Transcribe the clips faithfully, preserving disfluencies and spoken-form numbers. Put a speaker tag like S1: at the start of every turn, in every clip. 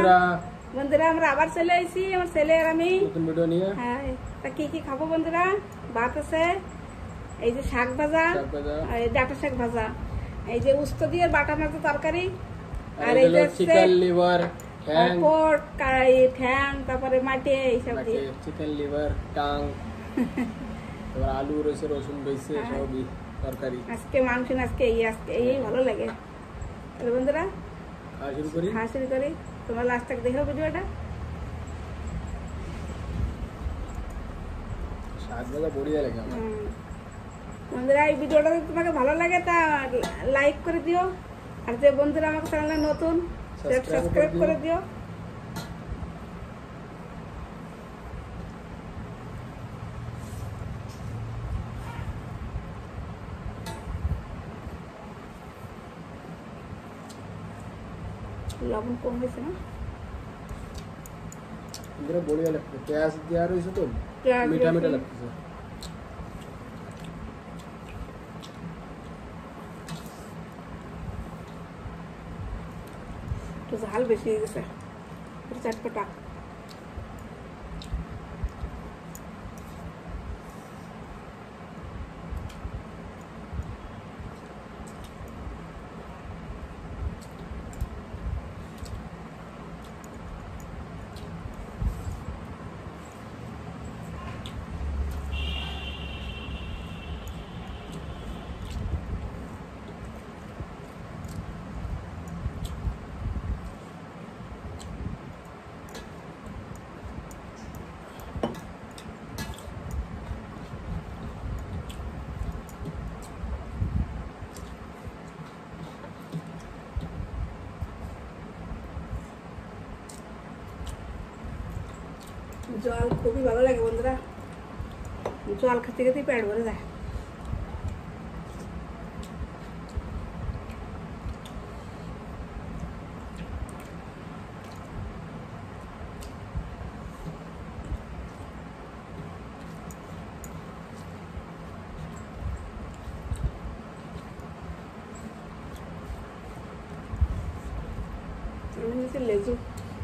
S1: বন্ধুরা
S2: বন্ধুরা আমরা আবার চলে এসেছি আমার ছেলে আর আমি
S1: নতুন ভিডিও নিয়ে।
S2: হ্যাঁ, তা কি কি খাবো বন্ধুরা? ভাত আছে, এই যে শাক ভাজা, এই ডাঁটা শাক ভাজা, এই যে উস্ত দিয়ে বাটা মাছ তরকারি, আর এই যে
S1: চিকেন লিভার,
S2: পোর্ক, ঠ্যাং, তারপরে মাটে এইসব দিয়ে
S1: চিকেন লিভার, টাং, তারপর আলু রয়েছে, রসুন রয়েছে, সবই তরকারি।
S2: আজকে মাংস না, আজকে এই আজকে এই ভালো লাগে। তাহলে বন্ধুরা
S1: খাওয়া শুরু করি
S2: খাওয়া শুরু করি। তোমার লাস্ট তক দেখো ভিডিওটা।
S1: শাক ভাজা বড়িয়া লাগে আমার।
S2: বন্ধুরা এই ভিডিওটা যদি তোমাকে ভালো লাগে তা লাইক করে দিও, আর যে বন্ধুরা আমার চ্যানেলে নতুন সাবস্ক্রাইব করে দিও। লবণ কম হয়েছে না?
S1: বন্ধুরা বড়িয়া লাগছে, পেঁয়াজ দেওয়া রয়েছে তো মিঠা মিঠা লাগতেছে।
S2: একটু ঝাল বেশি হয়ে গেছে, চটপটা। জল খুবই ভালো লাগে বন্ধুরা, জল খেতে খেতে পেট ভরে যায়। লেজু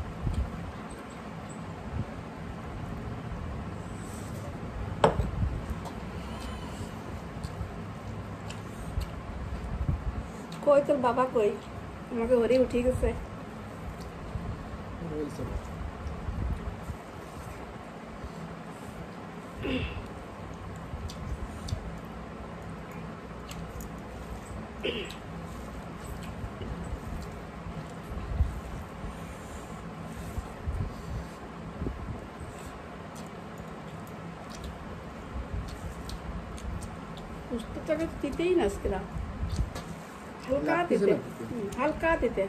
S2: কই তোর বাবা কই? আমাকে ওরে উঠে গেছে। পুস্তকটাকে দিতেই না আজকে, হালকা দিতে, হালকা দিতে।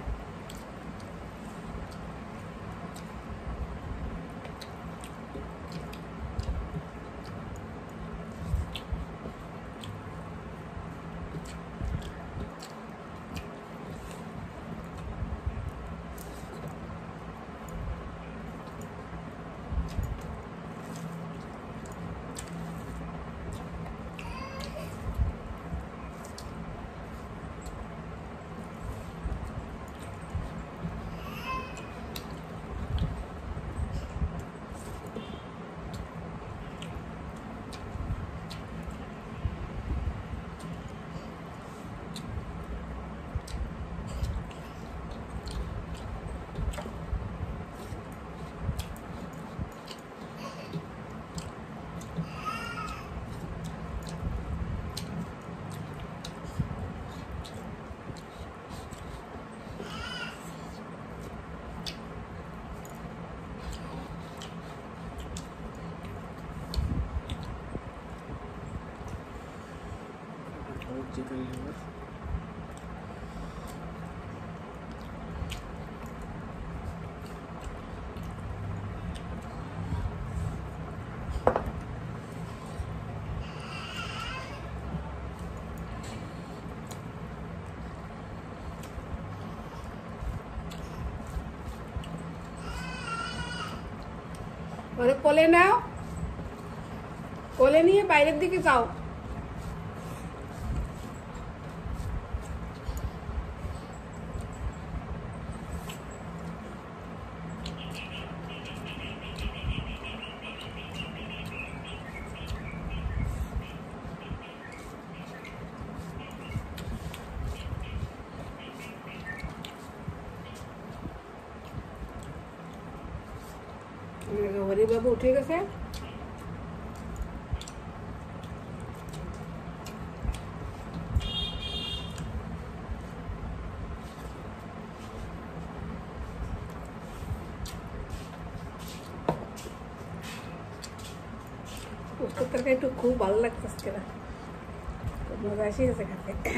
S1: চিকেন লিভার,
S2: ওরে কোলে নাও, কোলে নিয়ে বাইরের দিকে যাও। হরিবাবু উঠে গেছে। উস্তার তরকারি একটু খুব ভালো লাগতেছে, মজা এসে গেছে খেতে।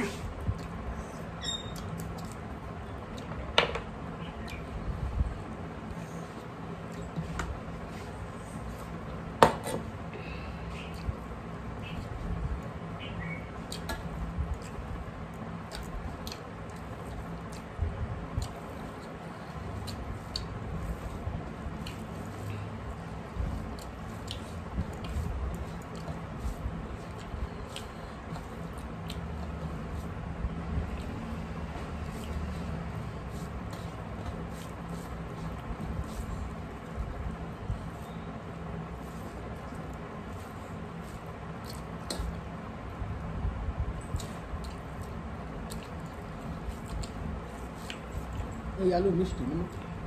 S1: এই আলু মিষ্টি মানে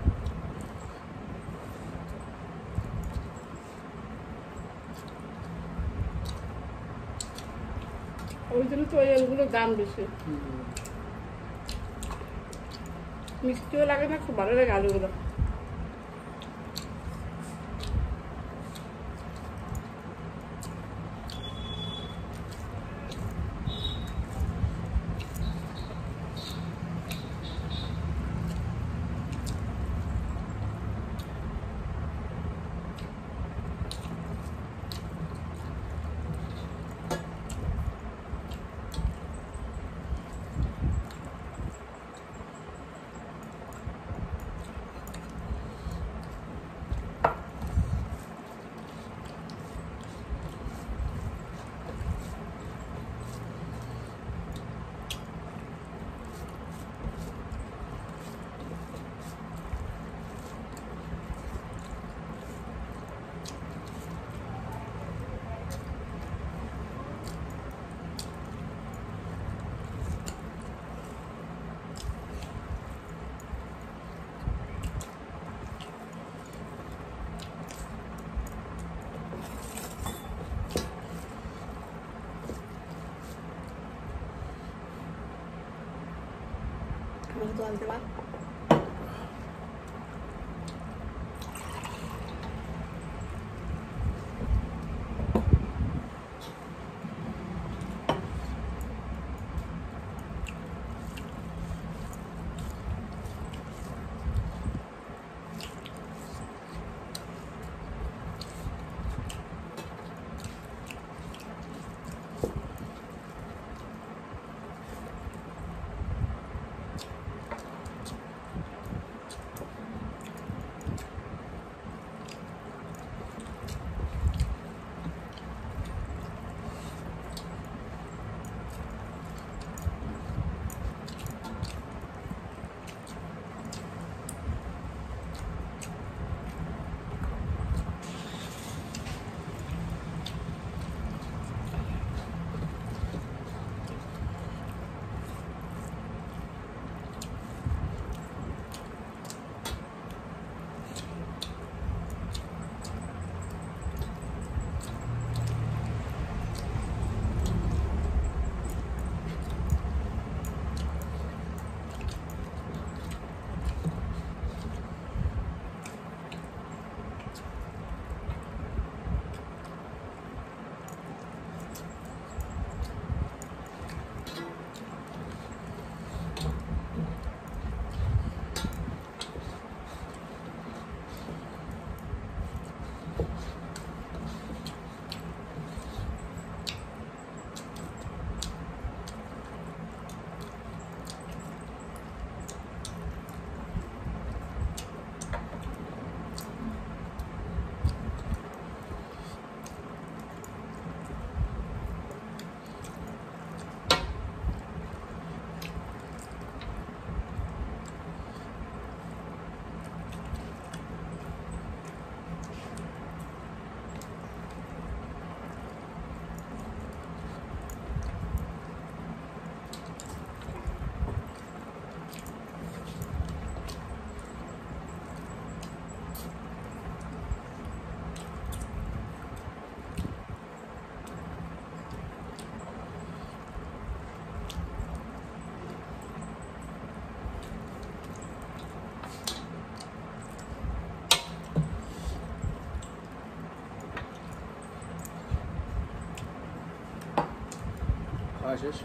S2: ওই জন্য তো ওই আলুগুলোর দাম বেশি, মিষ্টিও লাগে না, খুব ভালো লাগে আলুগুলো। তো আনতে পার
S1: খাওয়া শেষ।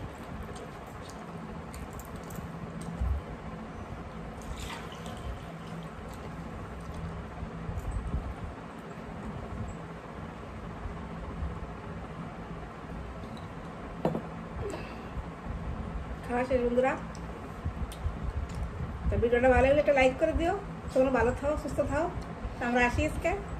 S2: খাওয়া শেষ বন্ধুরা। তো ভিডিওটা ভালো লাগলে একটা লাইক করে দিও। তোমরা ভালো থাও, সুস্থ থাও। আমরা আসি আজকে।